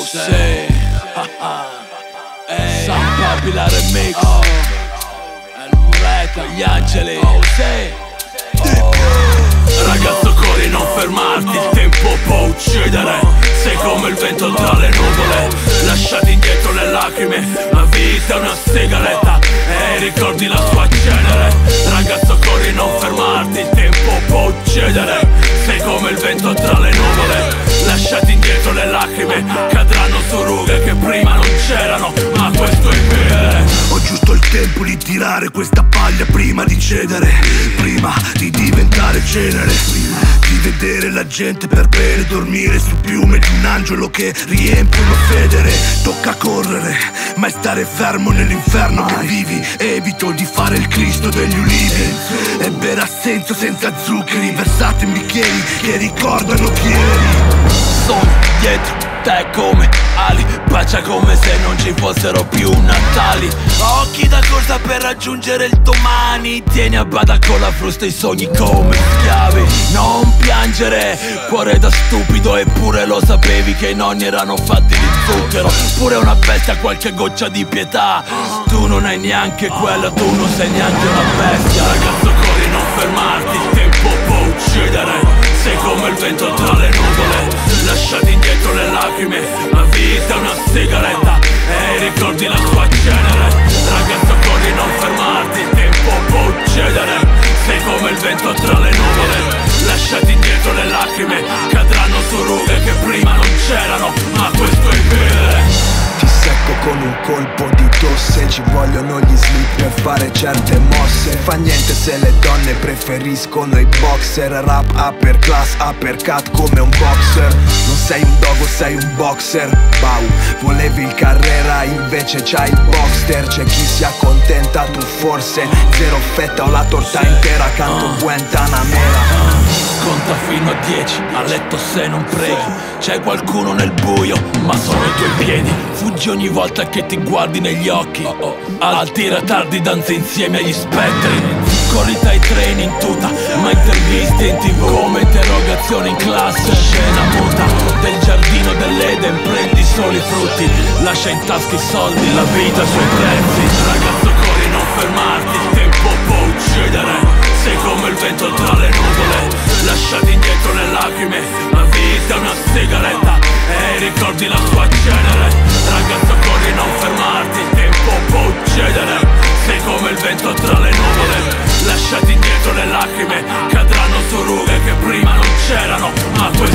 sì. San Papila Remix. El Mureca, gli angeli. Ragazzo corri, non fermarti, il tempo può uccidere. Sei come il vento tra le nuvole, lasciati indietro le lacrime. La vita è una sigaretta e ricordi la sua cenere. Ragazzo corri, non fermarti, il tempo può uccidere. Sei come il vento tra le nuvole, lasciati indietro le lacrime. Cadranno su rughe che prima non c'erano, ma questo è vivere. Ho giusto il tempo di tirare questa paglia prima di cedere, prima di diventare cenere, prima di vedere la gente per bene dormire su piume di un angelo che riempiono federe. Tocca correre, mai stare fermo nell'inferno che vivi. Evito di fare il Cristo degli ulivi e bere a senso senza zuccheri, versato in bicchieri che ricordano chi eri. Sono dietro te come ali, bacia come se non ci fossero più Natali. Occhi da corsa per raggiungere il domani. Tieni a bada con la frusta i sogni come schiavi. Non piangere, cuore da stupido, eppure lo sapevi che i nonni erano fatti di zucchero. Pure una bestia, qualche goccia di pietà. Tu non hai neanche quello, tu non sei neanche una bestia. Ragazzo corri, non fermarti, il tempo può uccidere. Sei come il vento tra le nuvole, lasciati indietro le lacrime. La vita è una sigaretta e ricordi la sua cenere. Ragazzo corri, non fermarti, il tempo può uccidere. Sei come il vento tra le nuvole, lasciati indietro le lacrime. Cadranno su rughe che prima non c'erano, ma questo è vivere. Ti secco con un colpo di tosse, ci vogliono gli slip per fare certe mosse. Fa niente se le donne preferiscono i boxer. Rap upper class, uppercut come un boxer. Non sei un dogo, sei un boxer. Bau, volevi il Carrera, invece c'hai il Boxster. C'è chi si accontenta, tu forse zero fetta o la torta intera, canto Guantanamera. Conta fino a 10, a letto se non preghi. C'è qualcuno nel buio, ma sono i tuoi piedi. Fuggi ogni volta che ti guardi negli occhi. Alti retardi, danze insieme agli spettri. Corri dai treni in tuta, ma interviste in tv come interrogazione in classe. Scena muta del giardino dell'Eden, prendi solo i frutti. Lascia in tasca i soldi, la vita ai suoi prezzi. Ragazzo corri, non fermarti, il tempo può uccidere. Sei come il vento tra le nuvole, lasciati indietro le lacrime. La vita è una sigaretta e ricordi la sua cenere. Ragazzo corri, non fermarti, il tempo può uccidere. Sei come il vento tra le nuvole, lasciati indietro le lacrime. Cadranno su rughe che prima non c'erano, ma questo